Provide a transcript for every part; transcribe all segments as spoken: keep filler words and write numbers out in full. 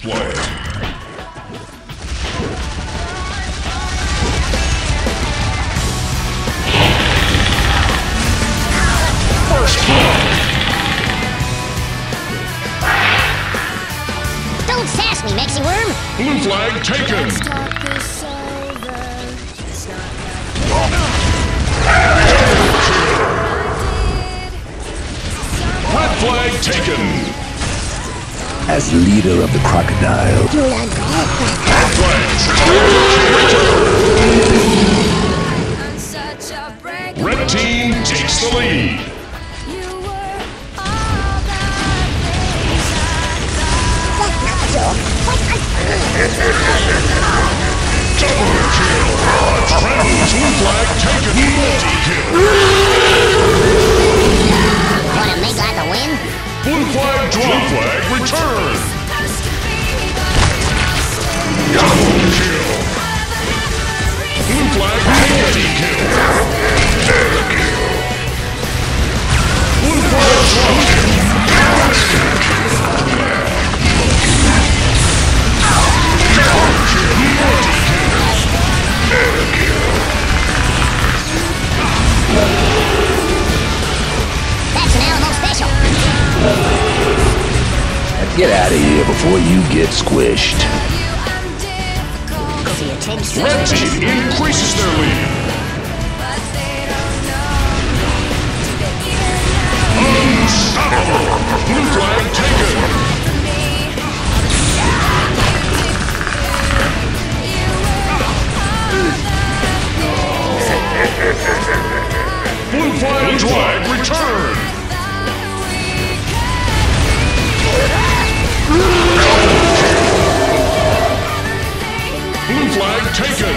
Play. First blood. Don't sass me, Mexi Worm. Blue flag taken. Red flag taken. As leader of the crocodile, Red flag. Red team takes the lead. Double kill. Blue flag taken. Multi-kill. Wanna make like a win? Blue flag drop. Blue flag return. Double kill. Blue flag multi-kill. Blue flag drop. That's an Alamo special. get out of here before you get squished. See a trickster. Red team increases their lead. Unstoppable. Blue flag taken. Blue flag, Blue flag return. Blue flag taken.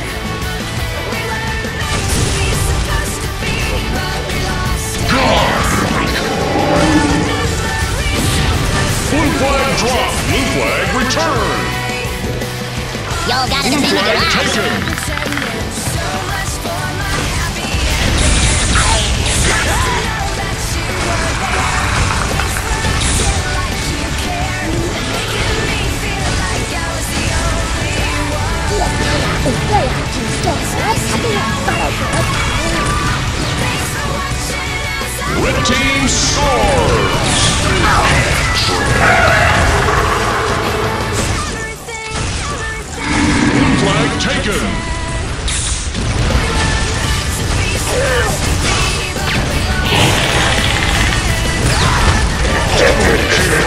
Blue flag drop. Blue flag return. Y'all got to Blue defend the flag garage. taken. Red team scores! Blue flag taken! Double kill!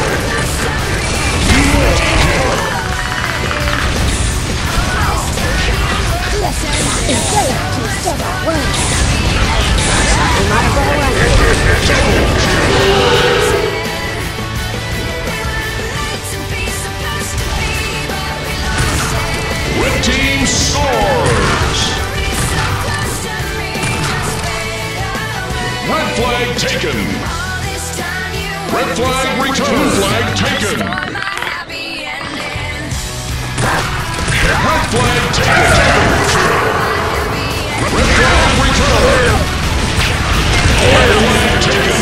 Red team scores! Red flag taken! Red flag return! Blue flag taken! Red flag taken! Red flag return! Red flag taken!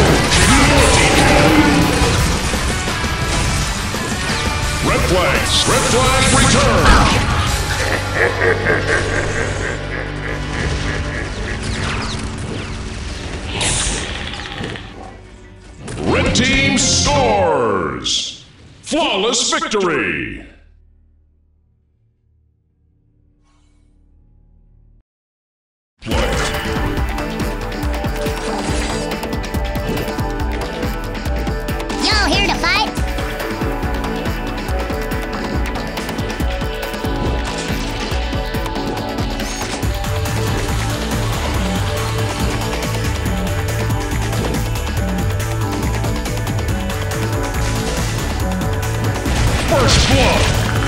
Red flags! Red flag return! Red team scores! Flawless victory! Y'all here to fight? First blood!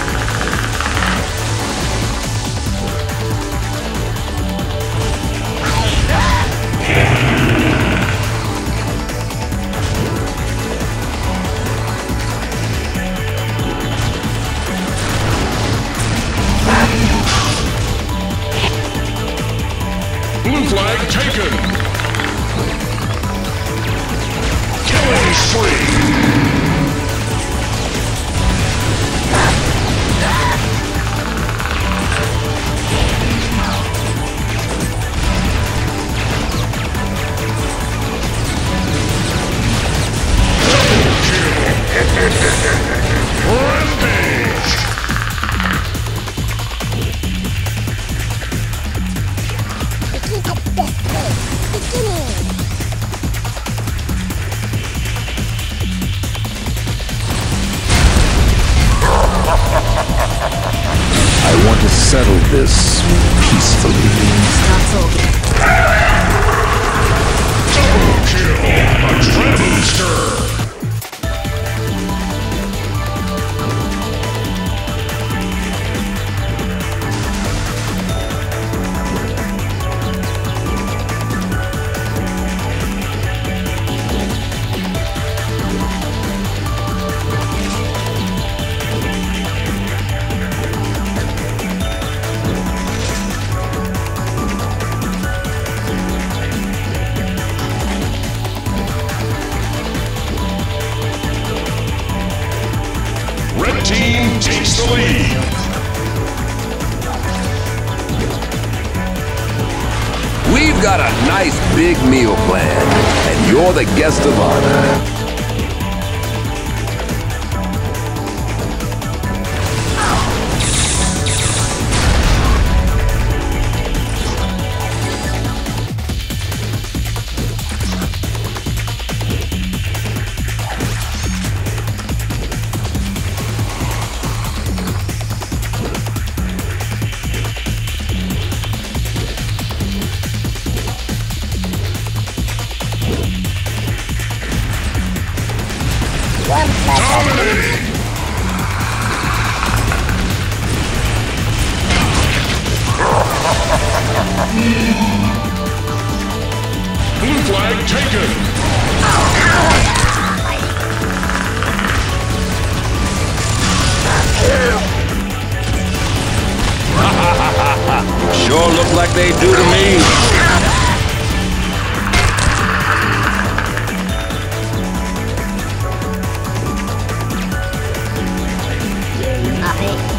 Blue flag taken! Killing spree! settle this peacefully. Stop talking. Double kill. Adrenaline stir. Red team takes the lead. We've got a nice big meal planned, and you're the guest of honor. Dominating. Blue flag taken. Sure look like they do to me. Muppet.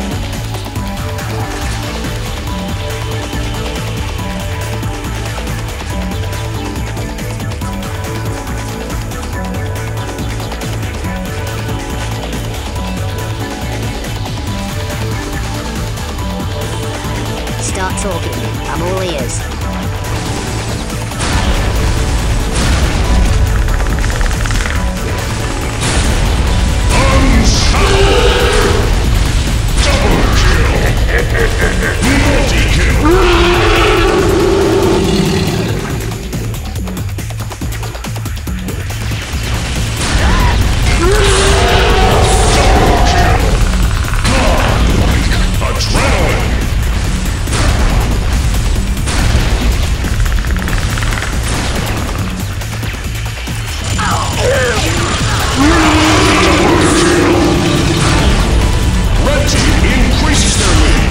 Start talking. I'm all ears. Red team increases their lead.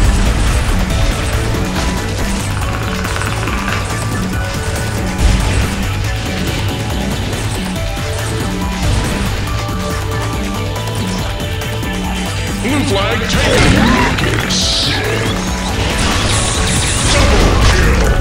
Blue flag taken. Double kill.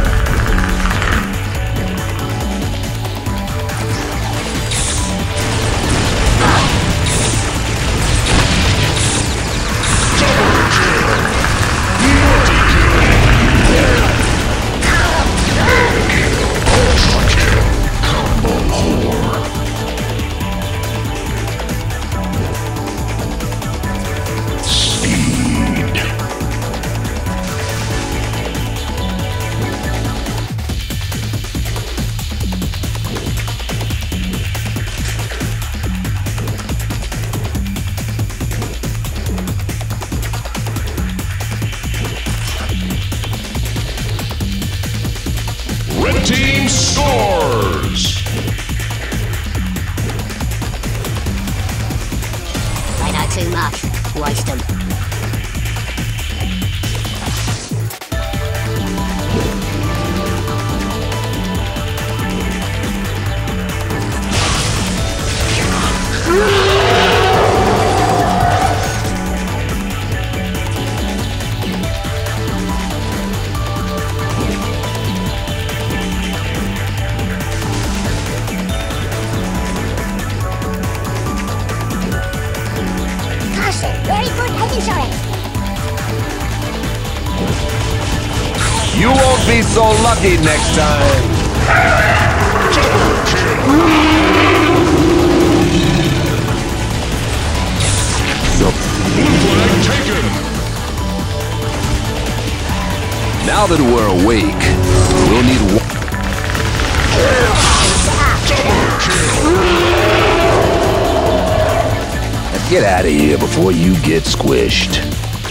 Red team scores! They know too much. Waste them. Very good health insurance. You won't be so lucky next time. Blue flag taken. Now that we're awake, we'll need one. Let's get out of here before you get squished.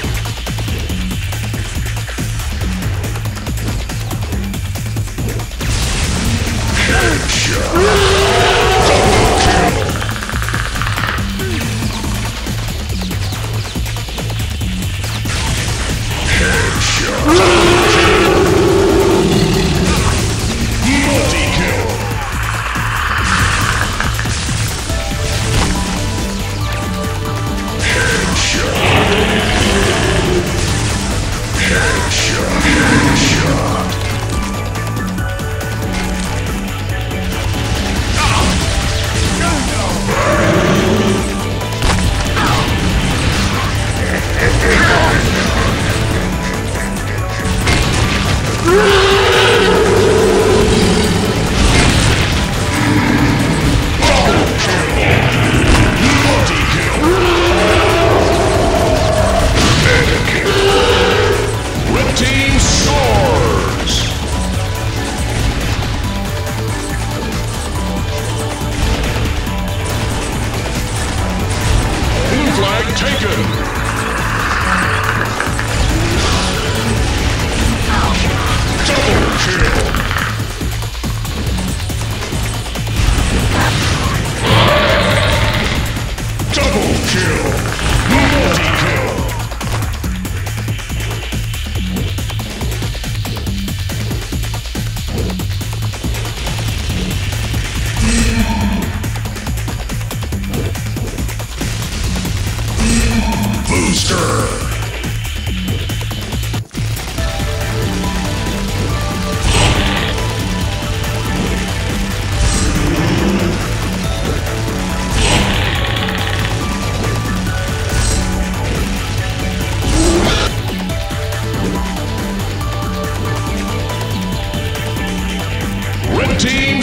Team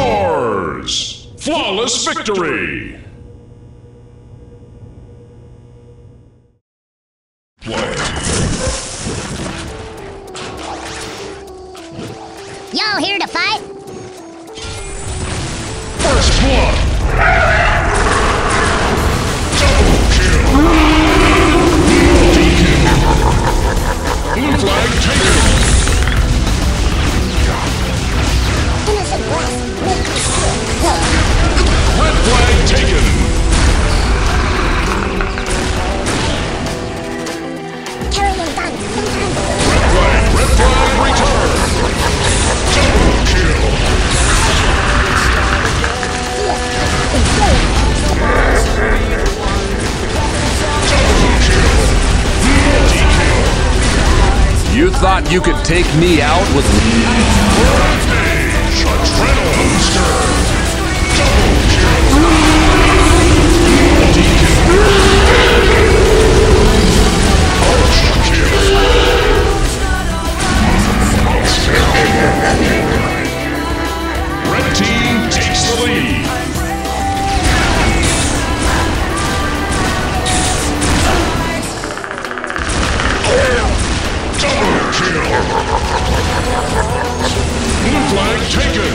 scores! Flawless victory! Play. Y'all here to fight? First blood! Double kill! Multi-kill! Blue flag taken! Red flag taken! Carrying guns, sometimes. Red flag, red flag return! Double kill! Double kill! Multi-kill! You thought you could take me out with... Rampage! Adrenaline stir! Double kill! Multi-kill! Ultra kill! Red team takes the lead! Double kill! Blue flag taken!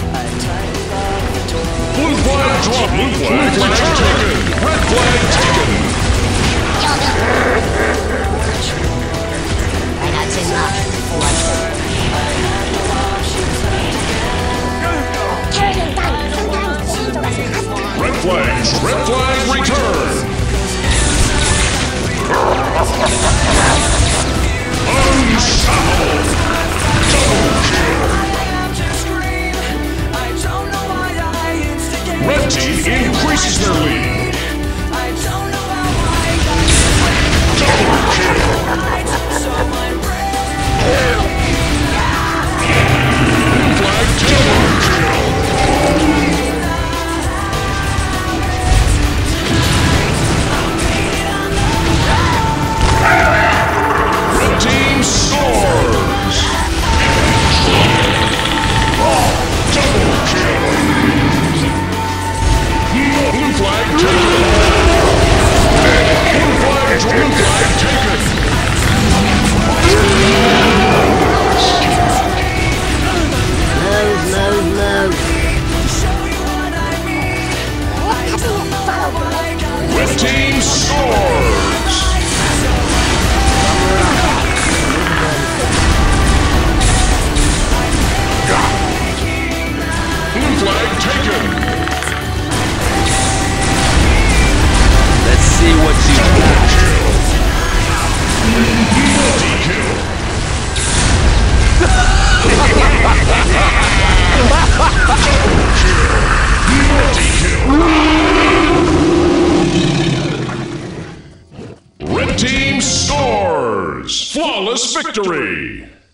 Blue flag drop! Blue flag, Blue flag taken! Red flag taken! I got too much. Carrying guns, sometimes dangerous customers. Red flag! Red flag return! Unstoppable! Double kill! Red team increases their lead! Double kill! Blue flag double kill! Red team scores! Double kill! Blue flag taken! Blue flag, blue flag taken! flag taken. Let's see what you got. Multi-kill. Multi-kill. Red team scores. Flawless victory.